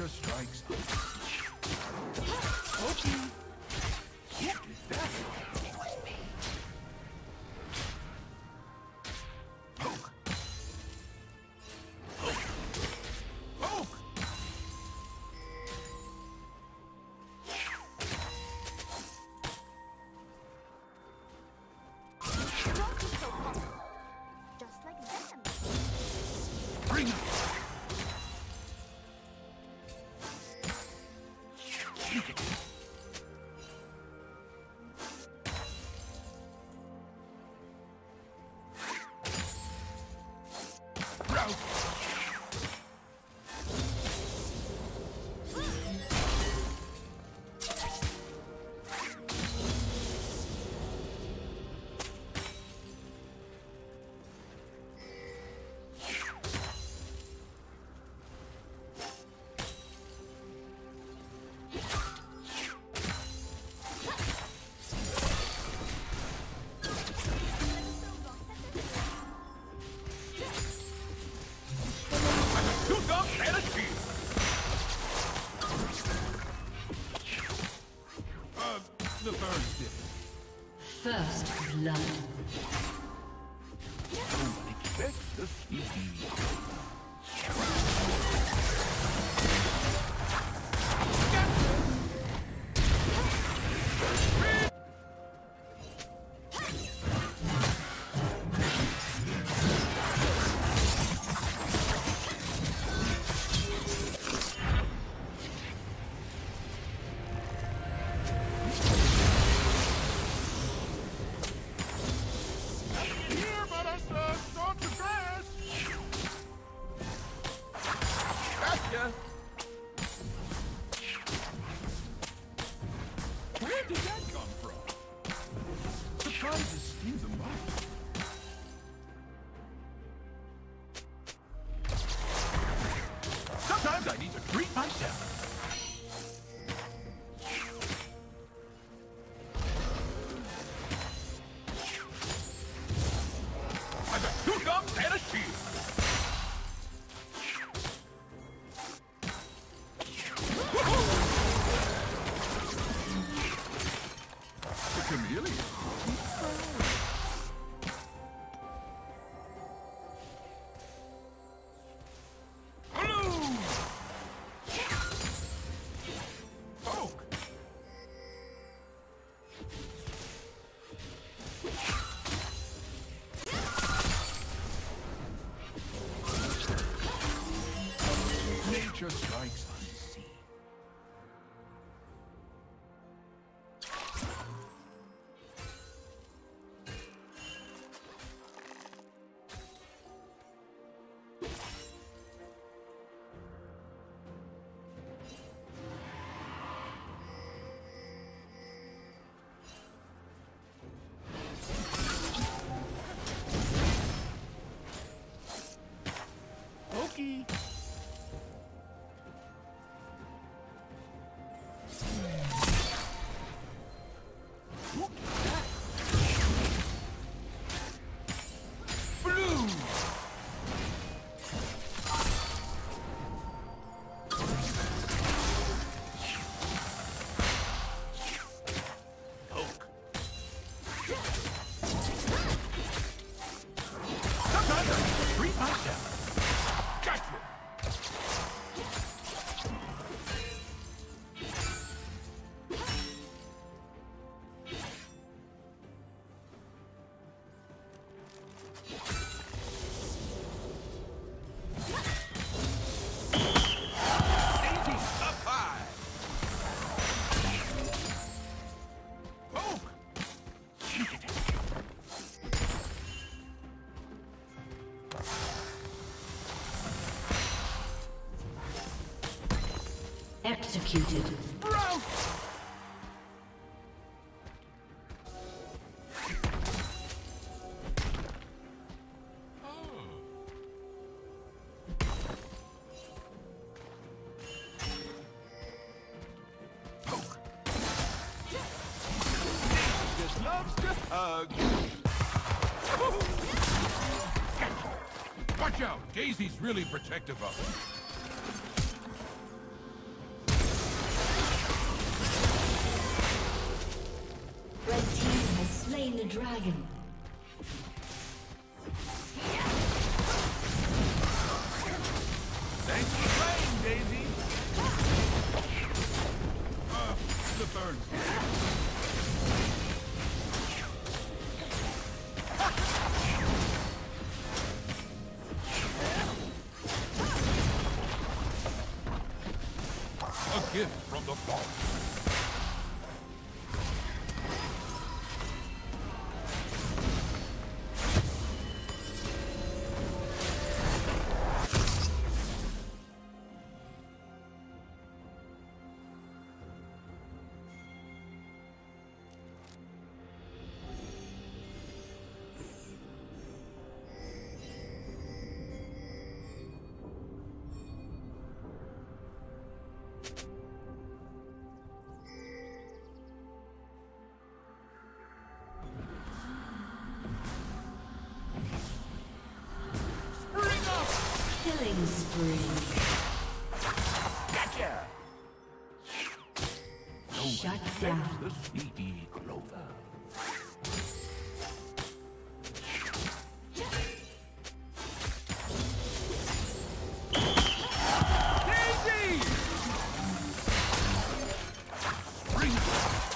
Nature strikes. Okay. Who did that? It was me. Poke. Poke. Poke. Just like them. Bring it. The birds did it. First blood. Don't expect the sneaky. Where did that come from? Surprises steam them up. Sometimes I need to treat myself. I've got 2 gums and a shield. Chameleon. Poke. Nature strikes unseen. Pokey. Blue. Poke. Sometimes I treat myself. Gotcha. Executed. Bro! Poke. Just loves to hug. Watch out! Daisy's really protective of him. dragon. Thanks for playing, Daisy. The burn. A gift from the vault. Killing spree. Gotcha! Shut down. The sneaky Clover. Daisy! Bring it.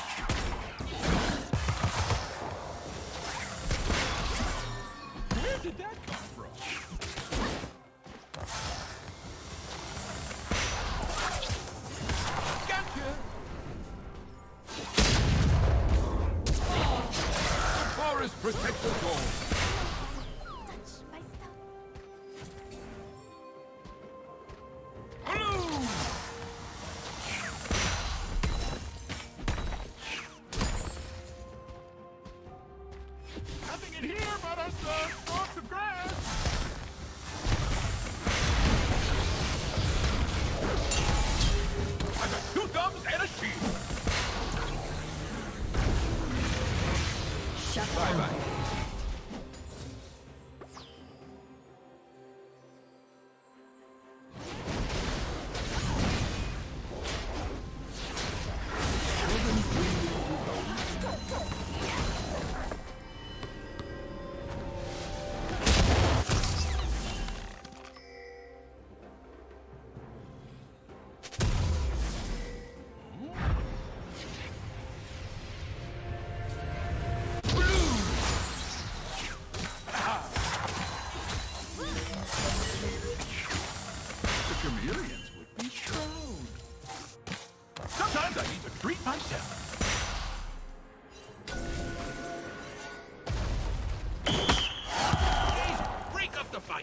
Where did that come from? Gotcha! Forest protects us all. Touch my stuff. Blue! Nothing in here but us stalks of grass. I got 2 thumbs and a shield. Shut Bye down. bye. The chameleons would be proud. Sometimes I need to treat myself. Please break up the fight.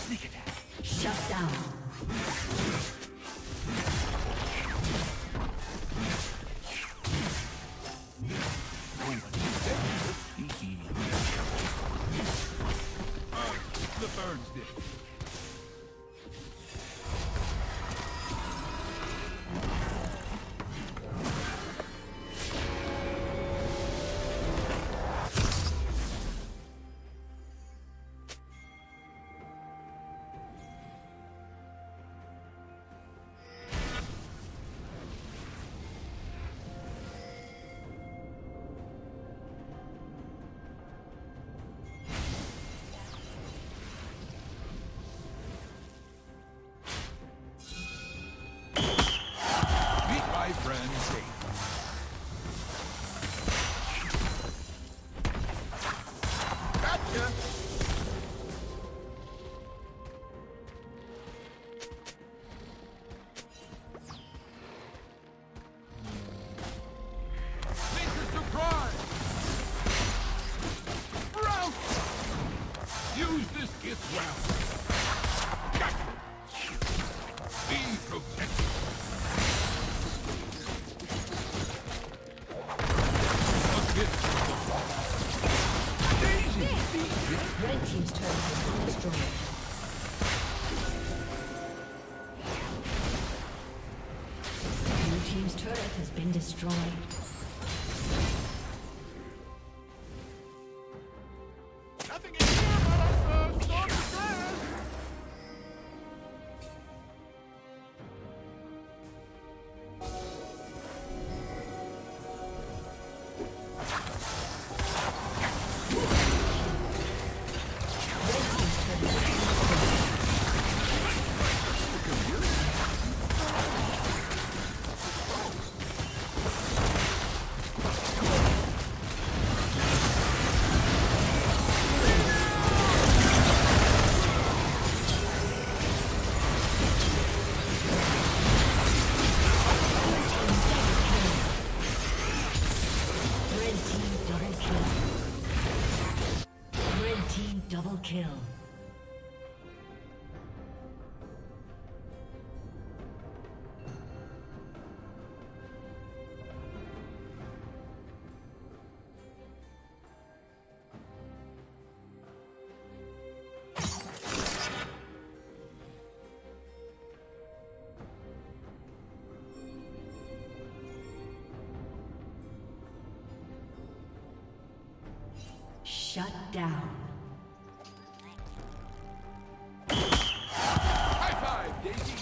Sneak attack. Shut down. The birds did. Use this gift well. Gotcha. Be protected. A gift from the Father. Daisy! Red team's turret has been destroyed. Blue team's turret has been destroyed. Nothing in here but a storm of sand! Double kill. Shut down. High five, Daisy!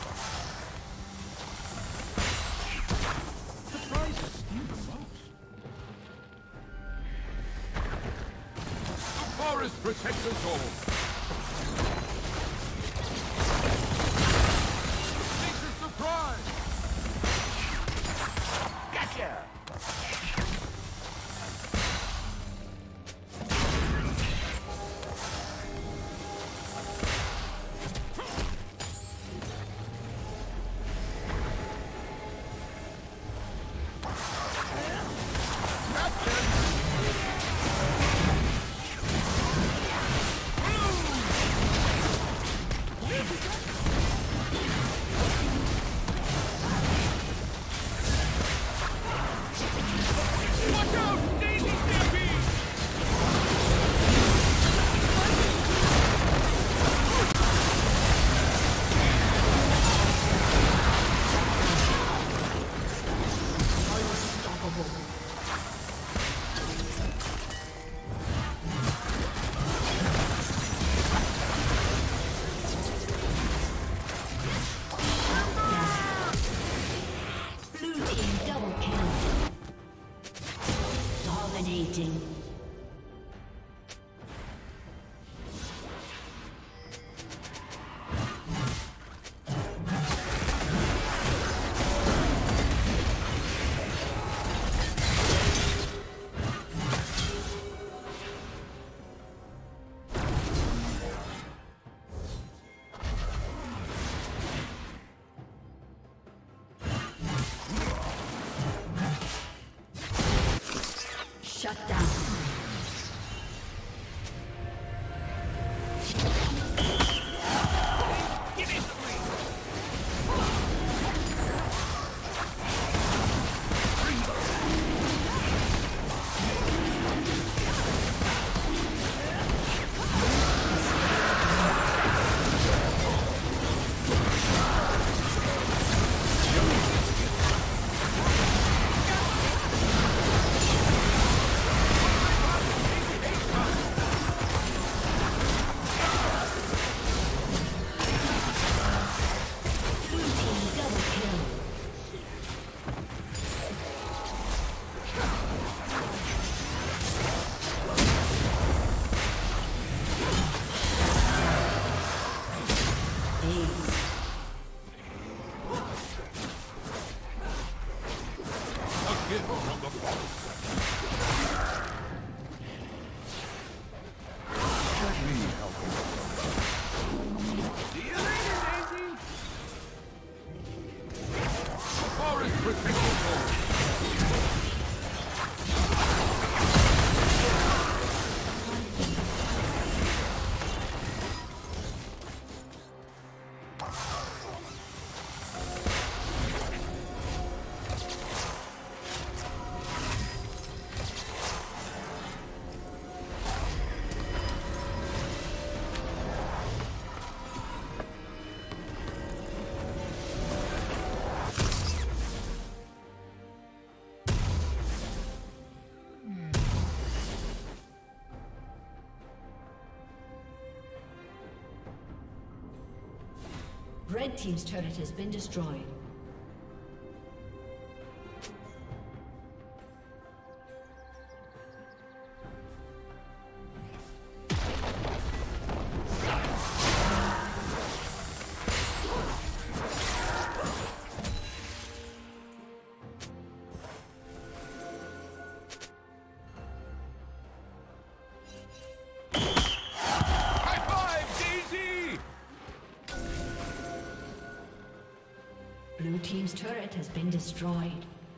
Surprises steal the most. The forest protects us all. Nature's surprise! Gotcha! Ace. Again from the bottom. Let me help you. See you later, Daisy. Forest protected gold. Red team's turret has been destroyed. Blue team's turret has been destroyed.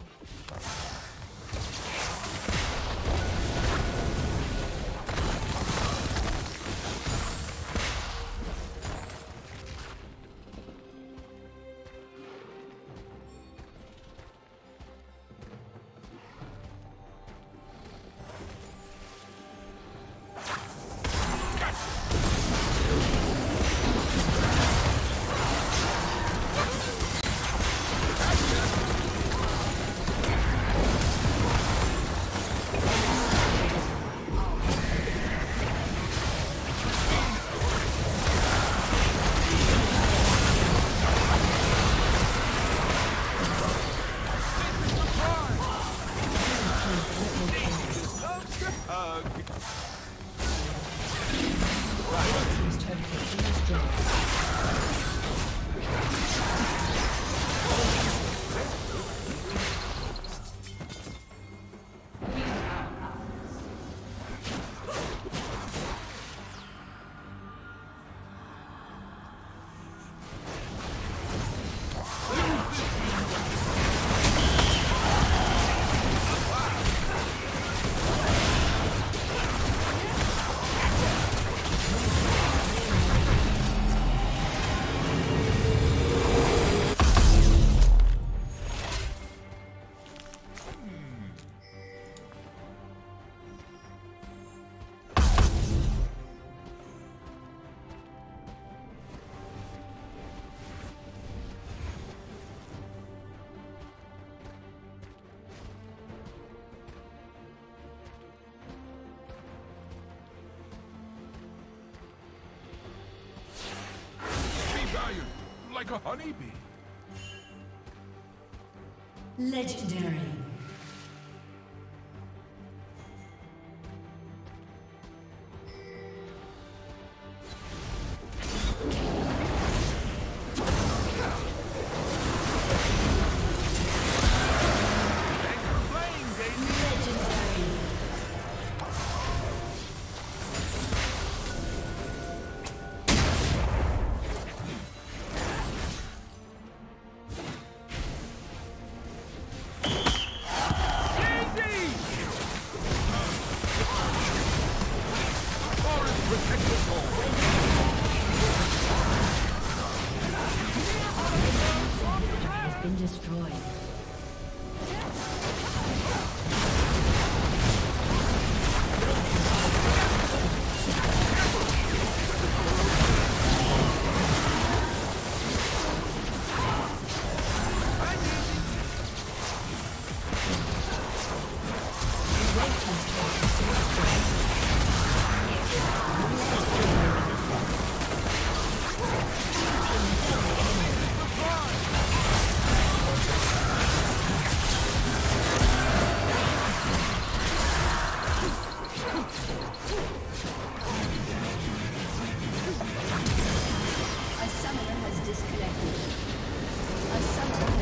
Like a honeybee. Legendary. disconnected. A summoner